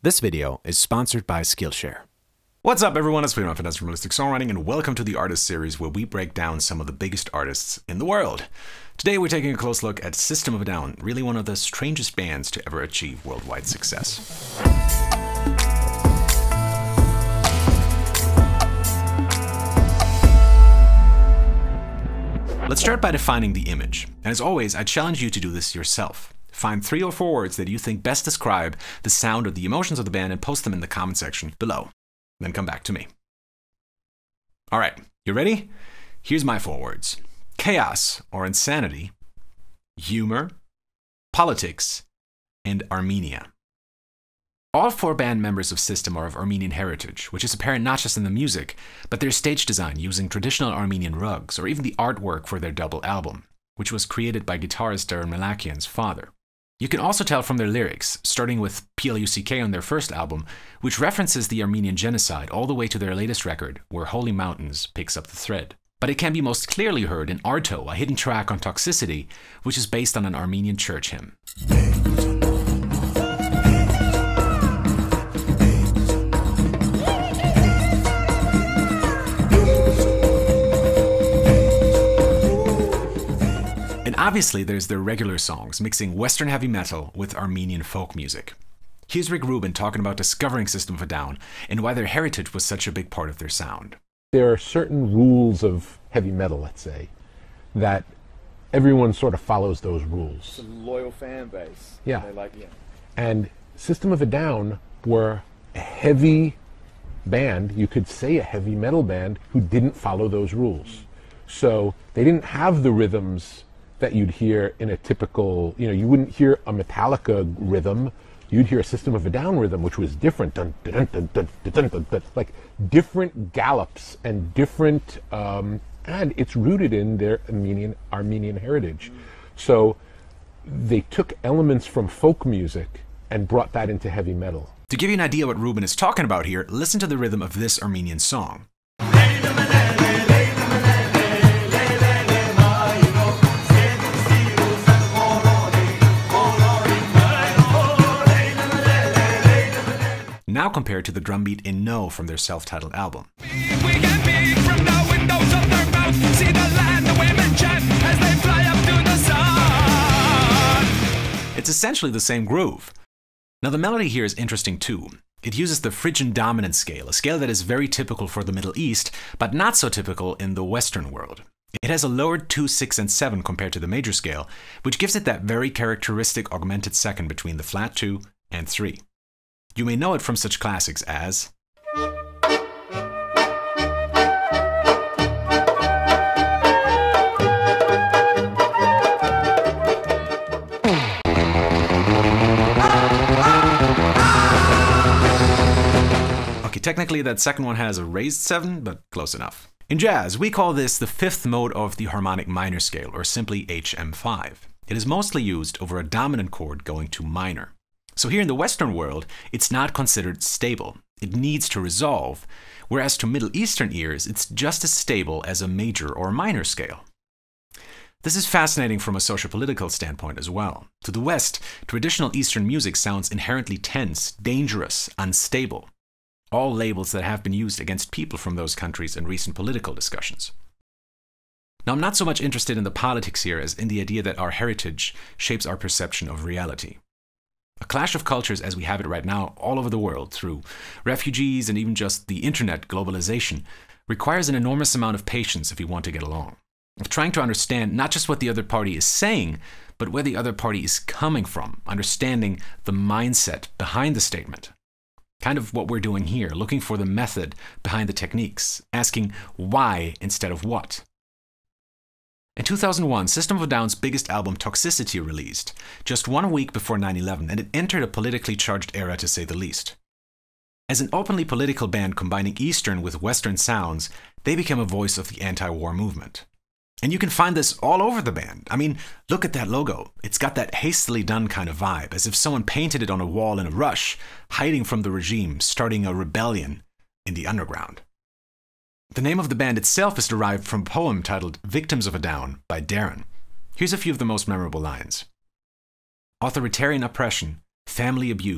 This video is sponsored by Skillshare. What's up everyone, it's Friedemann Findeisen from Holistic Songwriting and welcome to the Artist Series where we break down some of the biggest artists in the world. Today we're taking a close look at System of a Down, really one of the strangest bands to ever achieve worldwide success. Let's start by defining the image, and as always I challenge you to do this yourself. Find 3 or 4 words that you think best describe the sound or the emotions of the band and post them in the comment section below. Then come back to me. Alright, you ready? Here's my 4 words. Chaos or insanity, humor, politics, and Armenia. All 4 band members of System are of Armenian heritage, which is apparent not just in the music, but their stage design using traditional Armenian rugs, or even the artwork for their double album, which was created by guitarist Daron Malakian's father. You can also tell from their lyrics, starting with Pluck on their first album, which references the Armenian genocide all the way to their latest record, Where Holy Mountains picks up the thread. But it can be most clearly heard in Arto, a hidden track on Toxicity, which is based on an Armenian church hymn. Obviously, there's their regular songs, mixing Western heavy metal with Armenian folk music. Here's Rick Rubin talking about discovering System of a Down and why their heritage was such a big part of their sound. There are certain rules of heavy metal, let's say, that everyone sort of follows those rules. It's a loyal fan base. Yeah. They like, yeah. And System of a Down were a heavy band, you could say a heavy metal band, who didn't follow those rules. So they didn't have the rhythms that you'd hear in a typical, you wouldn't hear a Metallica rhythm, you'd hear a System of a Down rhythm, which was different, dun, dun, dun, dun, dun, dun, dun, dun, like different gallops and different, and it's rooted in their Armenian heritage. So they took elements from folk music and brought that into heavy metal. To give you an idea what Rubin is talking about here, listen to the rhythm of this Armenian song. Now compared to the drum beat in No from their self-titled album. It's essentially the same groove. Now the melody here is interesting too. It uses the Phrygian dominant scale, a scale that is very typical for the Middle East, but not so typical in the Western world. It has a lowered 2, 6, and 7 compared to the major scale, which gives it that very characteristic augmented second between the flat 2 and 3. You may know it from such classics as Okay, technically that second one has a raised 7, but close enough. In jazz, we call this the 5th mode of the harmonic minor scale, or simply HM5. It is mostly used over a dominant chord going to minor. So here in the Western world, it's not considered stable. It needs to resolve, whereas to Middle Eastern ears, it's just as stable as a major or minor scale. This is fascinating from a socio-political standpoint as well. To the West, traditional Eastern music sounds inherently tense, dangerous, unstable. All labels that have been used against people from those countries in recent political discussions. Now, I'm not so much interested in the politics here as in the idea that our heritage shapes our perception of reality. A clash of cultures as we have it right now all over the world through refugees and even just the internet globalization requires an enormous amount of patience if you want to get along. Of trying to understand not just what the other party is saying, but where the other party is coming from, understanding the mindset behind the statement. Kind of what we're doing here, looking for the method behind the techniques, asking why instead of what. In 2001, System of a Down's biggest album, Toxicity, released, just 1 week before 9/11, and it entered a politically charged era to say the least. As an openly political band combining Eastern with Western sounds, they became a voice of the anti-war movement. And you can find this all over the band. I mean, look at that logo. It's got that hastily done kind of vibe, as if someone painted it on a wall in a rush, hiding from the regime, starting a rebellion in the underground. The name of the band itself is derived from a poem titled Victims of a Down by Daron. Here's a few of the most memorable lines. Authoritarian oppression, family abuse,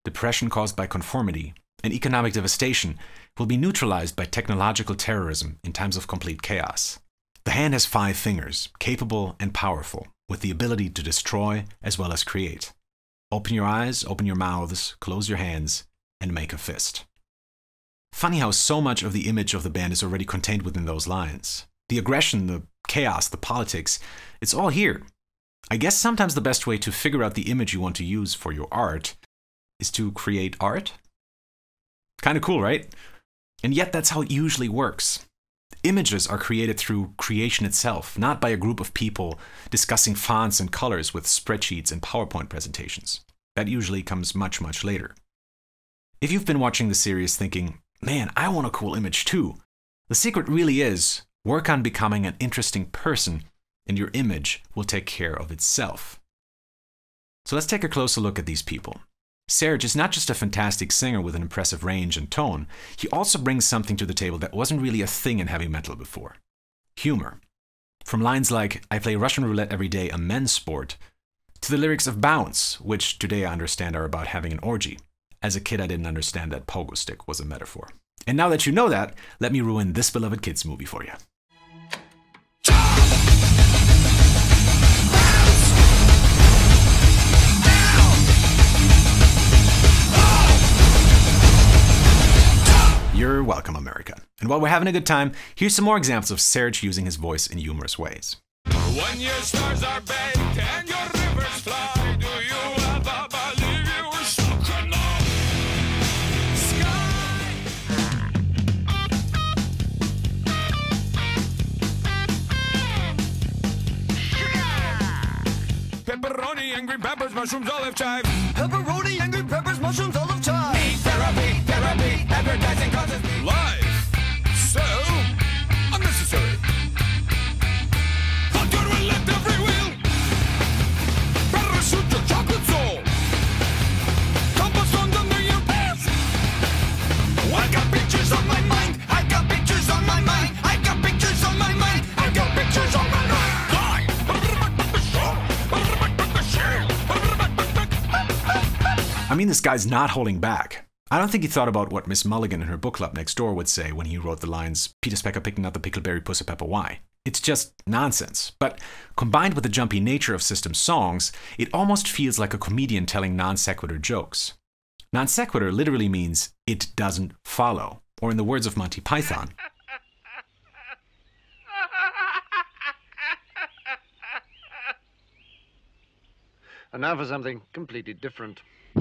depression caused by conformity, and economic devastation will be neutralized by technological terrorism in times of complete chaos. The hand has 5 fingers, capable and powerful, with the ability to destroy as well as create. Open your eyes, open your mouths, close your hands, and make a fist. Funny how so much of the image of the band is already contained within those lines. The aggression, the chaos, the politics, it's all here. I guess sometimes the best way to figure out the image you want to use for your art is to create art? Kinda cool, right? And yet that's how it usually works. Images are created through creation itself, not by a group of people discussing fonts and colors with spreadsheets and PowerPoint presentations. That usually comes much, much later. If you've been watching the series thinking, man, I want a cool image too, the secret really is work on becoming an interesting person, and your image will take care of itself. So let's take a closer look at these people. Serj is not just a fantastic singer with an impressive range and tone, he also brings something to the table that wasn't really a thing in heavy metal before. Humor. From lines like, "I play Russian roulette every day, a men's sport," to the lyrics of Bounce, which today I understand are about having an orgy. As a kid, I didn't understand that pogo stick was a metaphor. And now that you know that, let me ruin this beloved kids movie for you. You're welcome, America. And while we're having a good time, here's some more examples of Serj using his voice in humorous ways. When your stars are baked and your rivers fly, do you ever believe you should know? Sky. Pepperoni and green peppers, mushrooms, olive chive. Pepperoni and green peppers, mushrooms, olive chive. Me therapy, therapy, advertising causes me life. So unnecessary. How good we lift every wheel. Parachute your chocolate soul. Cobblestone under your pants. I got pictures on my mind. I got pictures on my mind. I got pictures on my mind. I got pictures on my mind. I mean, this guy's not holding back. I don't think he thought about what Miss Mulligan in her book club next door would say when he wrote the lines, "Peter Specker picking out the pickleberry pussy pepper why." It's just nonsense. But combined with the jumpy nature of System's songs, it almost feels like a comedian telling non sequitur jokes. Non sequitur literally means it doesn't follow, or in the words of Monty Python, And now for something completely different.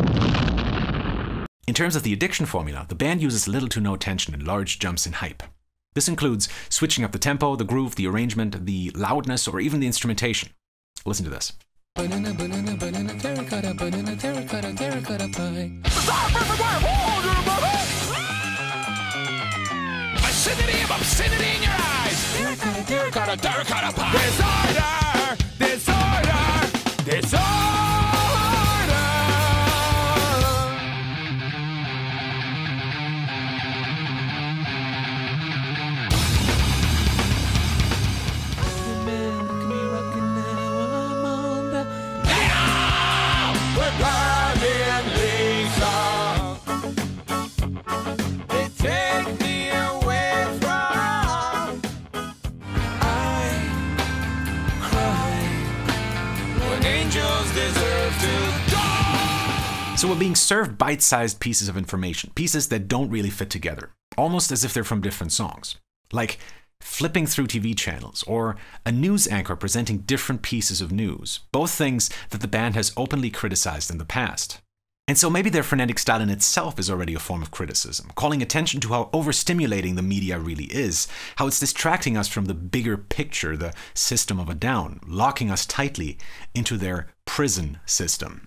In terms of the addiction formula, the band uses little to no tension and large jumps in hype. This includes switching up the tempo, the groove, the arrangement, the loudness, or even the instrumentation. Listen to this. Banana, banana, banana, terracotta, banana, terracotta, terracotta pie. Acidity of obscenity in your eyes. Terracotta, terracotta, Terracotta pie. Disorder, disorder, disorder. So we're being served bite-sized pieces of information, pieces that don't really fit together, almost as if they're from different songs. Like flipping through TV channels, or a news anchor presenting different pieces of news, both things that the band has openly criticized in the past. And so maybe their frenetic style in itself is already a form of criticism, calling attention to how overstimulating the media really is, how it's distracting us from the bigger picture, the System of a Down, locking us tightly into their prison system.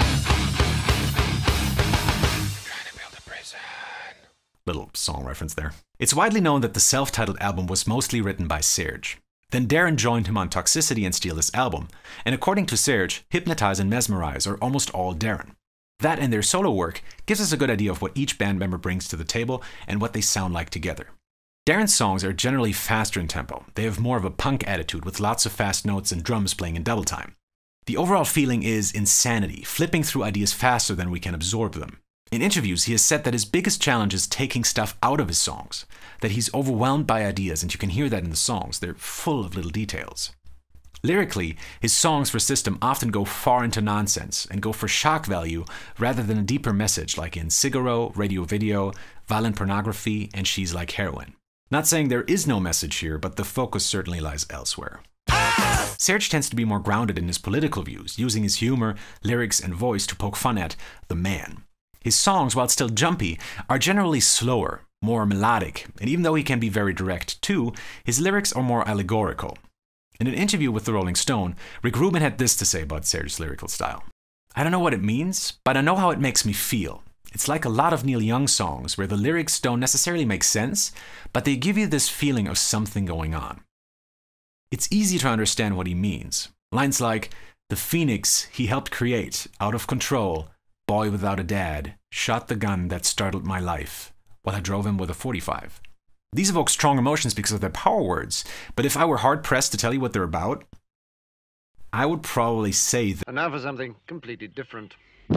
Little song reference there. It's widely known that the self-titled album was mostly written by Serj. Then Daron joined him on Toxicity and Steal This Album, and according to Serj, Hypnotize and Mesmerize are almost all Daron. That and their solo work gives us a good idea of what each band member brings to the table and what they sound like together. Daron's songs are generally faster in tempo. They have more of a punk attitude with lots of fast notes and drums playing in double time. The overall feeling is insanity, flipping through ideas faster than we can absorb them. In interviews, he has said that his biggest challenge is taking stuff out of his songs, that he's overwhelmed by ideas, and you can hear that in the songs. They're full of little details. Lyrically, his songs for System often go far into nonsense and go for shock value rather than a deeper message like in Cigaro, Radio Video, Violent Pornography, and She's Like Heroin. Not saying there is no message here, but the focus certainly lies elsewhere. Serge tends to be more grounded in his political views, using his humor, lyrics, and voice to poke fun at the man. His songs, while still jumpy, are generally slower, more melodic, and even though he can be very direct too, his lyrics are more allegorical. In an interview with the Rolling Stone, Rick Rubin had this to say about Serge's lyrical style. "I don't know what it means, but I know how it makes me feel. It's like a lot of Neil Young songs where the lyrics don't necessarily make sense, but they give you this feeling of something going on. It's easy to understand what he means. Lines like, 'The phoenix he helped create, out of control, boy without a dad, shot the gun that startled my life, while I drove him with a 45. These evoke strong emotions because of their power words, but if I were hard-pressed to tell you what they're about, I would probably say that. And now for something completely different.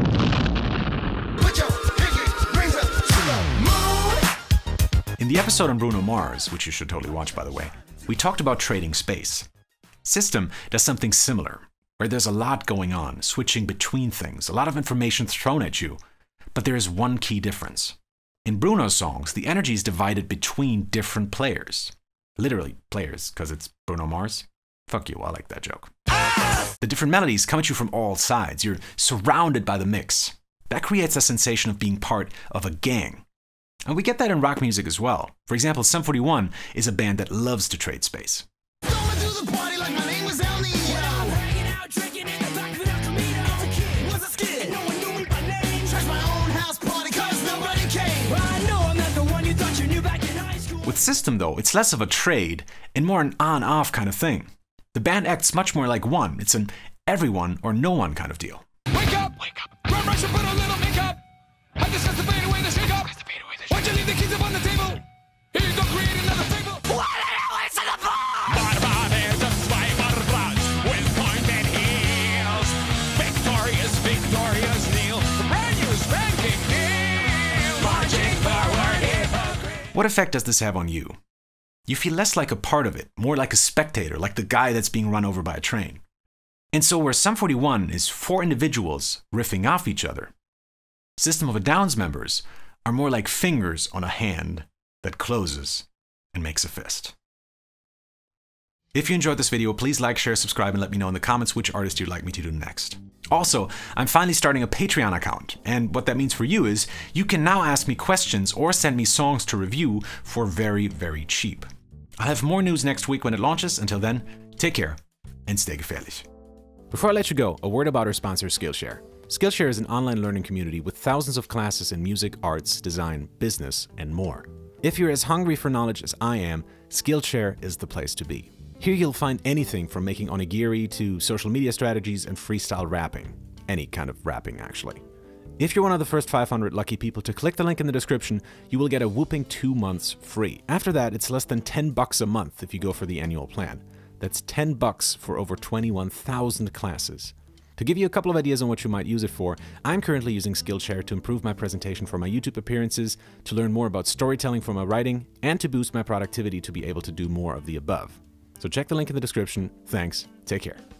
In the episode on Bruno Mars, which you should totally watch by the way, we talked about trading space. System does something similar, where there's a lot going on, switching between things, a lot of information thrown at you, but there is one key difference. In Bruno's songs, the energy is divided between different players. Literally players, because it's Bruno Mars. Fuck you, I like that joke. The different melodies come at you from all sides. You're surrounded by the mix. That creates a sensation of being part of a gang. And we get that in rock music as well. For example, Sum 41 is a band that loves to trade space. With System though, it's less of a trade and more an on-off kind of thing. The band acts much more like one. It's an everyone or no one kind of deal. Wake up! Wake up! Run, rush, and put a little makeup! I discuss the fade away the shake up! Why'd you leave the keys up on the table? Here you go, create another fable! What the hell is in the bar? Barbara is a swiper blood with pointed heels. Victorious, victorious Neil. Brand new spanking Neil. Marching forward, hypocrite. What effect does this have on you? You feel less like a part of it, more like a spectator, like the guy that's being run over by a train. And so where Sum 41 is 4 individuals riffing off each other, System of a Down's members are more like fingers on a hand that closes and makes a fist. If you enjoyed this video, please like, share, subscribe, and let me know in the comments which artist you'd like me to do next. Also, I'm finally starting a Patreon account, and what that means for you is you can now ask me questions or send me songs to review for very, very cheap. I'll have more news next week when it launches. Until then, take care and stay gefährlich. Before I let you go, a word about our sponsor, Skillshare. Skillshare is an online learning community with thousands of classes in music, arts, design, business, and more. If you're as hungry for knowledge as I am, Skillshare is the place to be. Here you'll find anything from making onigiri to social media strategies and freestyle rapping. Any kind of rapping, actually. If you're one of the first 500 lucky people to click the link in the description, you will get a whooping 2 months free. After that, it's less than $10 a month if you go for the annual plan. That's $10 for over 21,000 classes. To give you a couple of ideas on what you might use it for, I'm currently using Skillshare to improve my presentation for my YouTube appearances, to learn more about storytelling for my writing, and to boost my productivity to be able to do more of the above. So check the link in the description. Thanks. Take care.